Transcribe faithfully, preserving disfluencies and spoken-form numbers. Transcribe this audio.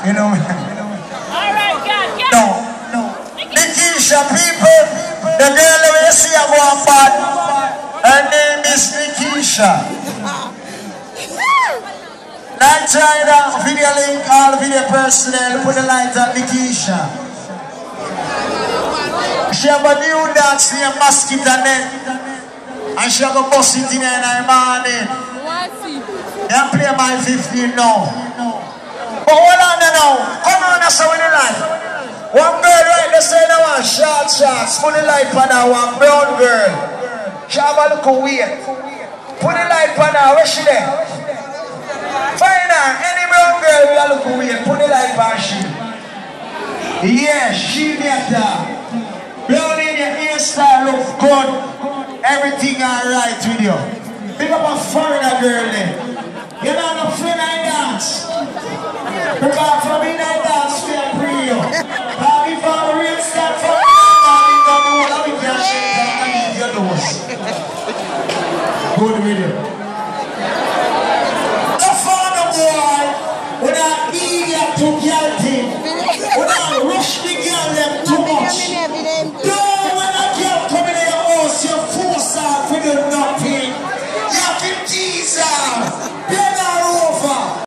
You know me? Alright, God, get No, no. Nikisha people, the girl that you see her going bad, her name is Nikisha. Light rider, video link, all video personnel, put the light on Nikisha. She have a new dance named Mosquito Net. And she have a bust it in her morning. They play my fifteen now. But hold on now. Come on, that's how we the light. One girl right there say now one short shots. Put the light on her, one brown girl. She have a look weird. Put the light on her, where she there? Find her, any brown girl will look weird. Put the light on she. Yes, she better. Brown in your hairstyle look good. Everything alright with you. Pick up a foreigner girl then. You know no friend I dance. Because for me I dance for a real. But if I'm a real star for me, I don't know what we can shake and I need your nose. Good video. The father boy, when I idiot to girl thing, when I rush the girl them too much.